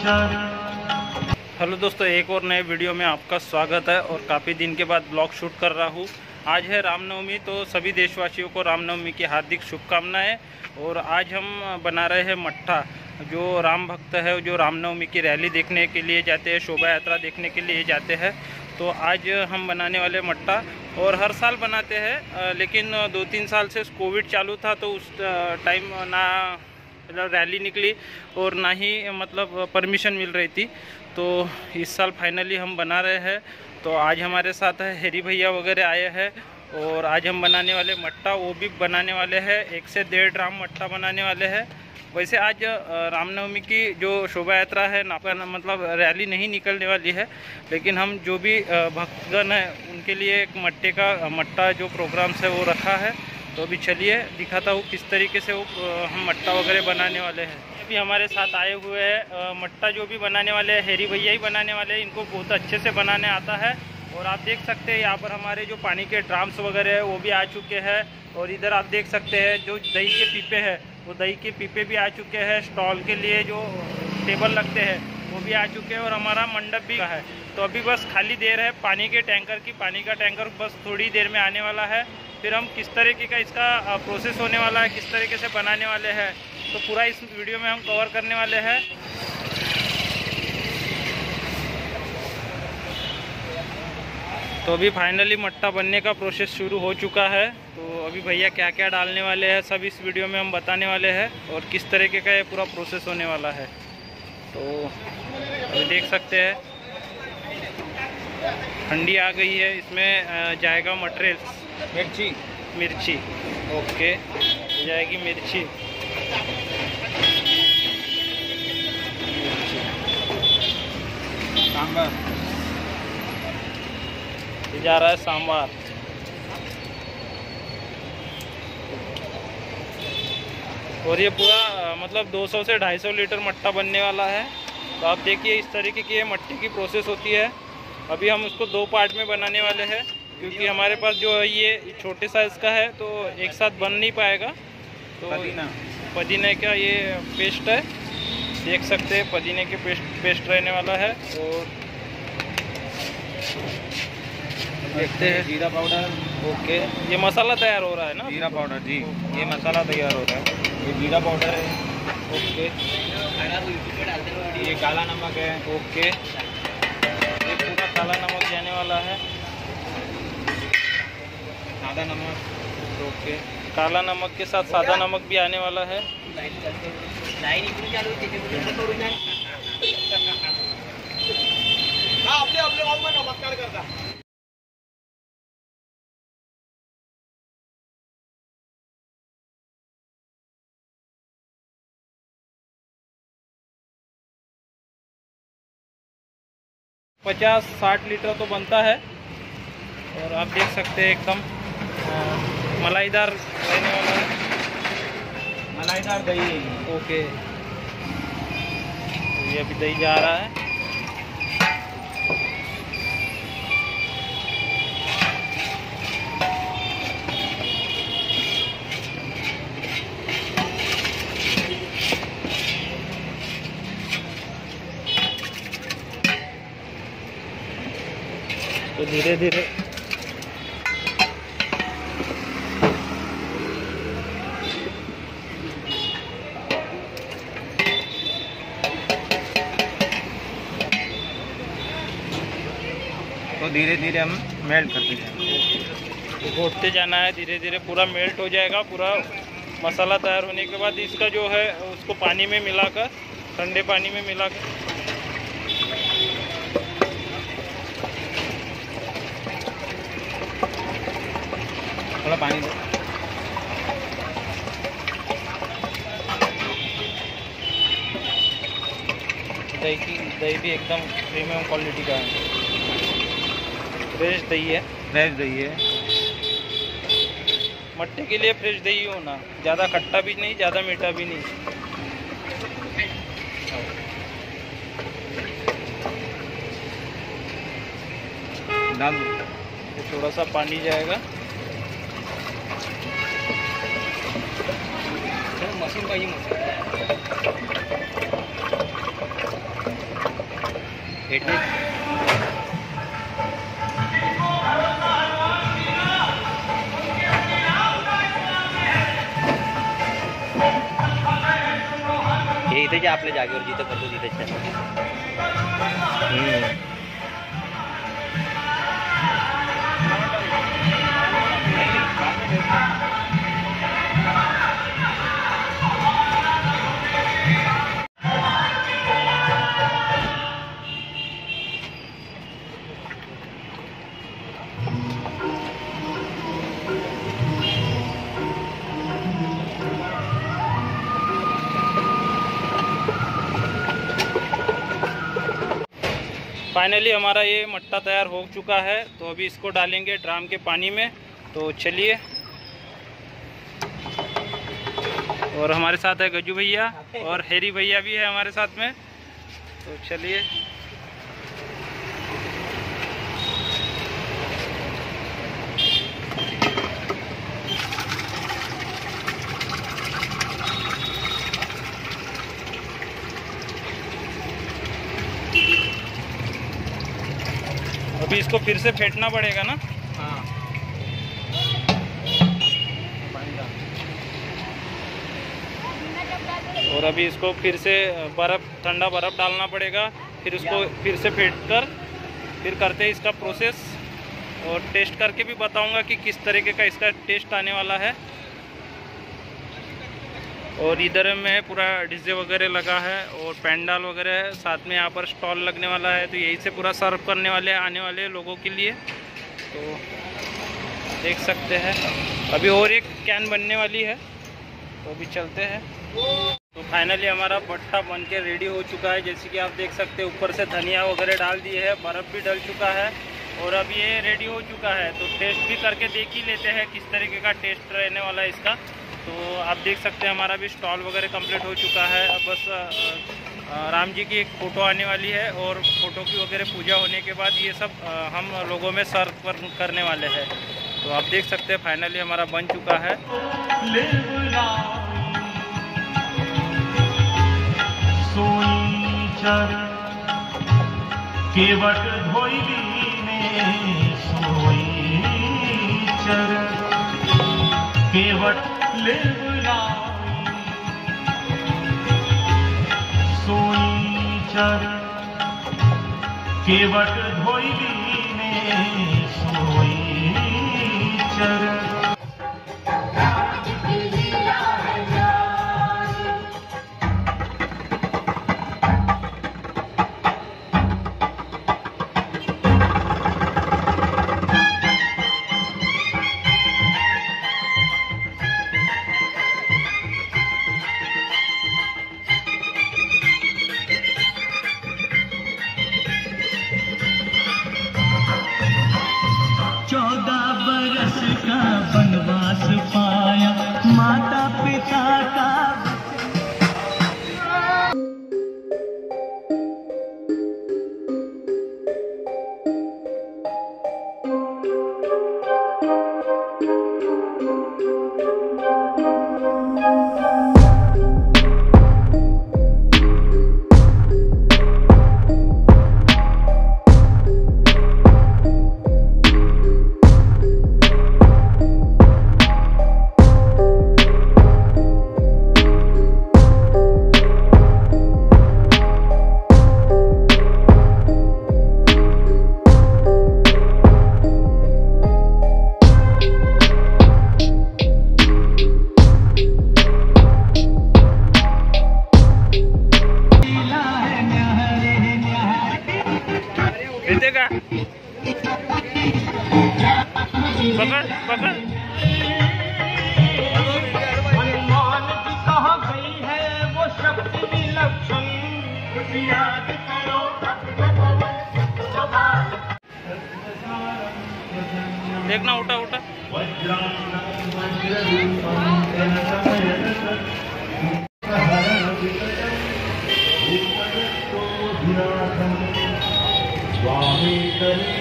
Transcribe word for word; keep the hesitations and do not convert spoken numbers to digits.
Hello दोस्तों, एक और नए वीडियो में आपका स्वागत है। और काफ़ी दिन के बाद ब्लॉग शूट कर रहा हूँ। आज है रामनवमी, तो सभी देशवासियों को रामनवमी की हार्दिक शुभकामनाएं। और आज हम बना रहे हैं मट्ठा। जो राम भक्त है, जो रामनवमी की रैली देखने के लिए जाते हैं, शोभा यात्रा देखने के लिए जाते हैं, तो आज हम बनाने वाले मट्ठा। और हर साल बनाते हैं, लेकिन दो तीन साल से कोविड चालू था, तो उस टाइम ना रैली निकली और ना ही मतलब परमिशन मिल रही थी। तो इस साल फाइनली हम बना रहे हैं। तो आज हमारे साथ है हेरी भैया वगैरह आए हैं, और आज हम बनाने वाले मट्ठा, वो भी बनाने वाले हैं। एक से डेढ़ ग्राम मट्ठा बनाने वाले हैं। वैसे आज रामनवमी की जो शोभा यात्रा है ना, मतलब रैली नहीं निकलने वाली है, लेकिन हम जो भी भक्तगण हैं उनके लिए एक मट्टे का मट्ठा जो प्रोग्राम्स है वो रखा है। तो अभी चलिए दिखाता हूँ किस तरीके से वो हम मट्ठा वगैरह बनाने वाले हैं। अभी हमारे साथ आए हुए हैं मट्ठा जो भी बनाने वाले हैं, हेरी भैया ही बनाने वाले हैं। इनको बहुत अच्छे से बनाने आता है। और आप देख सकते हैं यहाँ पर हमारे जो पानी के ड्राम्स वगैरह है वो भी आ चुके हैं। और इधर आप देख सकते हैं जो दही के पीपे हैं, वो दही के पीपे भी आ चुके हैं। स्टॉल के लिए जो टेबल लगते हैं वो भी आ चुके हैं। और हमारा मंडप भी है। तो अभी बस खाली देर है पानी के टैंकर की। पानी का टैंकर बस थोड़ी देर में आने वाला है। फिर हम किस तरीके का इसका प्रोसेस होने वाला है, किस तरीके से बनाने वाले हैं, तो पूरा इस वीडियो में हम कवर करने वाले हैं। तो अभी फाइनली मट्ठा बनने का प्रोसेस शुरू हो चुका है। तो अभी भैया क्या क्या डालने वाले हैं सब इस वीडियो में हम बताने वाले हैं, और किस तरीके का ये पूरा प्रोसेस होने वाला है। तो अभी देख सकते हैं ठंडी आ गई है। इसमें जाएगा मटेरियल मिर्ची मिर्ची ओके, जाएगी मिर्ची। सांभर ये जा रहा है सांभर। और ये पूरा मतलब दो सौ से ढाई सौ लीटर मट्ठा बनने वाला है। तो आप देखिए इस तरीके की ये मट्टी की प्रोसेस होती है। अभी हम उसको दो पार्ट में बनाने वाले हैं, क्योंकि हमारे पास जो है ये छोटे साइज़ का है, तो एक साथ बन नहीं पाएगा। तो पुदीना पुदीने का ये पेस्ट है, देख सकते हैं पुदीने के पेस्ट पेस्ट रहने वाला है। और देखते हैं जीरा पाउडर। ओके, ये मसाला तैयार हो रहा है ना? जीरा पाउडर जी, ये मसाला तैयार हो रहा है। ये जीरा पाउडर है। ओके, ये काला नमक है। ओके, ये पूरा काला नमक जाने वाला है। सादा नमक। ओके, काला नमक के साथ सादा नमक भी आने वाला है। पचास साठ लीटर तो बनता है। और आप देख सकते हैं एकदम मलाईदार रहने वाला है। मलाईदार दही है। ओके, तो ये अभी दही जा रहा है। तो धीरे धीरे तो धीरे धीरे हम मेल्ट करते जाएंगे। घोटते जाना है, धीरे धीरे पूरा मेल्ट हो जाएगा। पूरा मसाला तैयार होने के बाद इसका जो है उसको पानी में मिलाकर, ठंडे पानी में मिलाकर थोड़ा पानी दो। दही की दही भी एकदम प्रीमियम क्वालिटी का है, फ्रेश दही है। फ्रेश दही है। मट्ठे के लिए फ्रेश दही होना, ज़्यादा खट्टा भी नहीं, ज़्यादा मीठा भी नहीं। डाल थोड़ा सा पानी जाएगा। मशीन पाहिजे मशीन। फेंटने हे इथे जे आपल्या जागेवर जिथं करतो तिथे हम्म फाइनली हमारा ये मट्टा तैयार हो चुका है। तो अभी इसको डालेंगे ड्राम के पानी में। तो चलिए, और हमारे साथ है गज्जू भैया और हैरी भैया भी है हमारे साथ में। तो चलिए, अभी इसको फिर से फेंटना पड़ेगा ना। हाँ और अभी इसको फिर से बर्फ़, ठंडा बर्फ़ डालना पड़ेगा। फिर उसको फिर से फेंट कर फिर करते हैं इसका प्रोसेस, और टेस्ट करके भी बताऊंगा कि किस तरीके का इसका टेस्ट आने वाला है। और इधर में पूरा डीजे वगैरह लगा है और पंडाल वगैरह है, साथ में यहाँ पर स्टॉल लगने वाला है। तो यही से पूरा सर्व करने वाले आने वाले लोगों के लिए। तो देख सकते हैं अभी और एक कैन बनने वाली है। तो अभी चलते हैं। तो फाइनली हमारा भट्टा बन के रेडी हो चुका है। जैसे कि आप देख सकते हैं ऊपर से धनिया वगैरह डाल दिए है, बर्फ़ भी डल चुका है और अब ये रेडी हो चुका है। तो टेस्ट भी करके देख ही लेते हैं किस तरीके का टेस्ट रहने वाला है इसका। तो आप देख सकते हैं हमारा भी स्टॉल वगैरह कंप्लीट हो चुका है। अब बस राम जी की एक फ़ोटो आने वाली है और फ़ोटो की वगैरह पूजा होने के बाद ये सब हम लोगों में सर्व करने वाले हैं। तो आप देख सकते हैं फाइनली हमारा बन चुका है। केवट धोइली ने सोई चर केवट ले सोई चर केवट धोइली ने सोई चर। चौदह बरस का वनवास पाया माता पिता का। देगा पकड़ पकड़। हनुमान जी कहाँ गई है वो शक्ति विलक्षण याद करो। देखना उठा उठा। स्वामी